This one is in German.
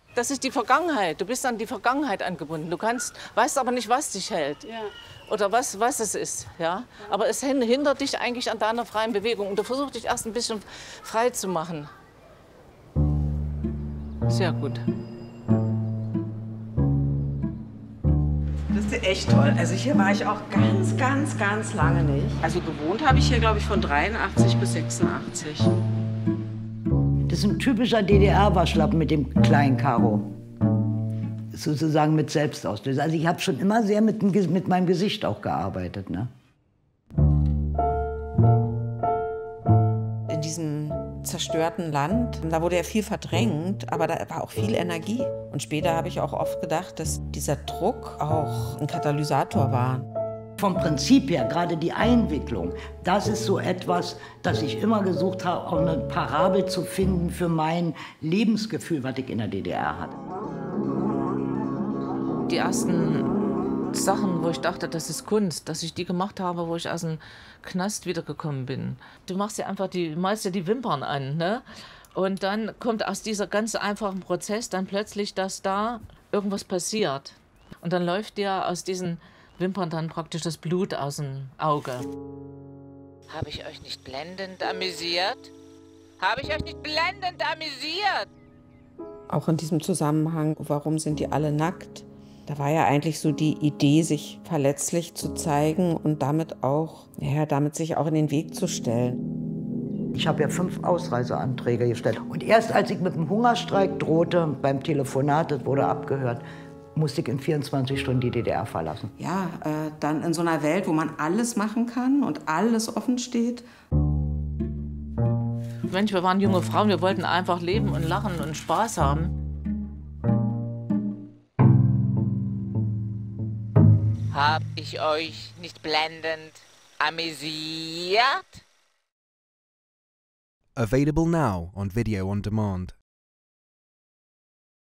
Das ist die Vergangenheit. Du bist an die Vergangenheit angebunden. Du weißt aber nicht, was dich hält. Ja. Oder was es ist. Ja? Aber es hindert dich eigentlich an deiner freien Bewegung. Und du versuchst dich erst ein bisschen frei zu machen. Sehr gut. Das ist echt toll. Also hier war ich auch ganz lange nicht. Also gewohnt habe ich hier, glaube ich, von 83 bis 86. Das ist ein typischer DDR-Waschlappen mit dem kleinen Karo. Sozusagen mit Selbstauslöser. Also ich habe schon immer sehr mit meinem Gesicht auch gearbeitet. Ne? In diesem zerstörten Land, da wurde ja viel verdrängt, aber da war auch viel Energie. Und später habe ich auch oft gedacht, dass dieser Druck auch ein Katalysator war. Vom Prinzip her, gerade die Einwicklung, das ist so etwas, das ich immer gesucht habe, auch eine Parabel zu finden für mein Lebensgefühl, was ich in der DDR hatte. Die ersten Sachen, wo ich dachte, das ist Kunst, dass ich die gemacht habe, wo ich aus dem Knast wiedergekommen bin. Du malst ja die Wimpern an, ne? Und dann kommt aus dieser ganz einfachen Prozess dann plötzlich, dass da irgendwas passiert. Und dann läuft dir aus diesen Wimpern dann praktisch das Blut aus dem Auge. Habe ich euch nicht blendend amüsiert? Habe ich euch nicht blendend amüsiert? Auch in diesem Zusammenhang, warum sind die alle nackt? Da war ja eigentlich so die Idee, sich verletzlich zu zeigen und damit sich auch in den Weg zu stellen. Ich habe ja 5 Ausreiseanträge gestellt. Und erst als ich mit dem Hungerstreik drohte, beim Telefonat, das wurde abgehört, musste ich in 24 Stunden die DDR verlassen. Ja, dann in so einer Welt, wo man alles machen kann und alles offen steht. Mensch, wir waren junge Frauen, wir wollten einfach leben und lachen und Spaß haben. Hab ich euch nicht blendend amüsiert? Available now on video on demand.